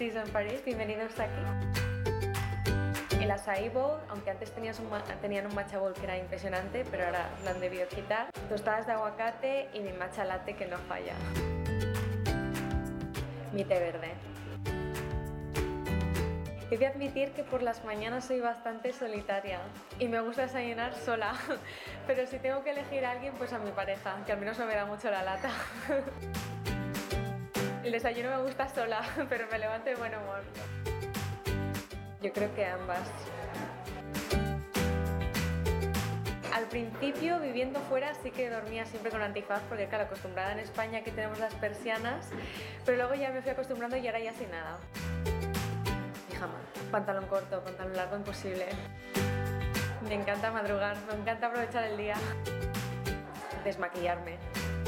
Season Paris, bienvenidos aquí. El acai bowl, aunque antes tenían un matcha bowl que era impresionante, pero ahora lo han debido quitar. Tostadas de aguacate y mi matcha latte que no falla. Mi té verde. He de admitir que por las mañanas soy bastante solitaria y me gusta desayunar sola, pero si tengo que elegir a alguien, pues a mi pareja, que al menos no me da mucho la lata. El desayuno me gusta sola, pero me levanto de buen humor. Yo creo que ambas. Al principio, viviendo fuera, sí que dormía siempre con antifaz, porque claro, acostumbrada en España aquí tenemos las persianas, pero luego ya me fui acostumbrando y ahora ya sin nada. Pijama, pantalón corto, pantalón largo, imposible. Me encanta madrugar, me encanta aprovechar el día. Desmaquillarme.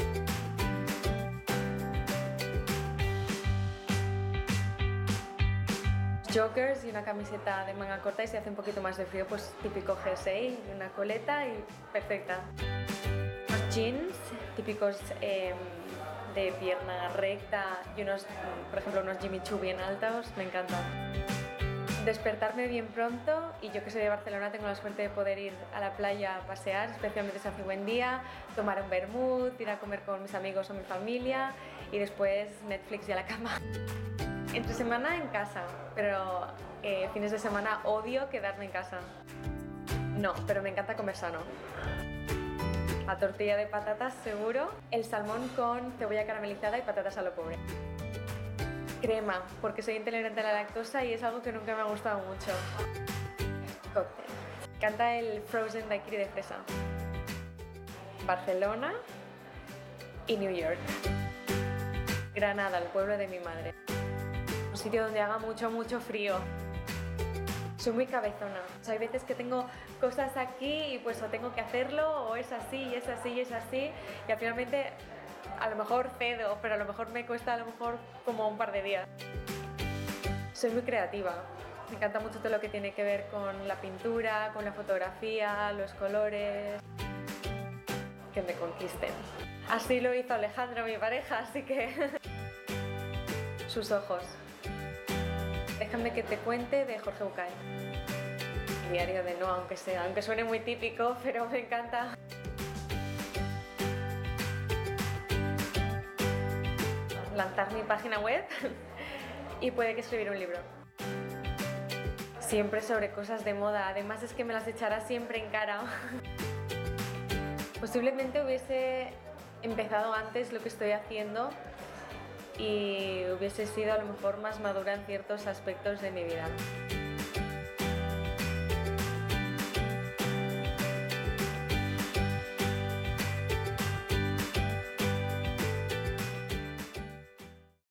Joggers y una camiseta de manga corta, y si hace un poquito más de frío, pues típico jersey y una coleta y perfecta. Unos jeans típicos de pierna recta y unos, por ejemplo, unos Jimmy Choo bien altos, me encantan. Despertarme bien pronto, y yo que soy de Barcelona tengo la suerte de poder ir a la playa a pasear, especialmente si hace buen día, tomar un vermut, ir a comer con mis amigos o mi familia y después Netflix y a la cama. Entre semana en casa, pero fines de semana odio quedarme en casa. No, pero me encanta comer sano. La tortilla de patatas seguro, el salmón con cebolla caramelizada y patatas a lo pobre. Crema, porque soy intolerante a la lactosa y es algo que nunca me ha gustado mucho. Cóctel. Me encanta el frozen daiquiri de fresa. Barcelona y New York. Granada, el pueblo de mi madre. Un sitio donde haga mucho frío. Soy muy cabezona. O sea, hay veces que tengo cosas aquí y pues o tengo que hacerlo o es así y es así y es así, y finalmente a lo mejor cedo, pero a lo mejor me cuesta a lo mejor como un par de días. Soy muy creativa. Me encanta mucho todo lo que tiene que ver con la pintura, con la fotografía, los colores. Que me conquisten. Así lo hizo Alejandro, mi pareja, así que... Sus ojos. Déjame que te cuente de Jorge Bucay. Diario de no, aunque suene muy típico, pero me encanta. Lanzar mi página web y puede que escribir un libro. Siempre sobre cosas de moda, además es que me las echará siempre en cara. Posiblemente hubiese empezado antes lo que estoy haciendo y hubiese sido a lo mejor más madura en ciertos aspectos de mi vida.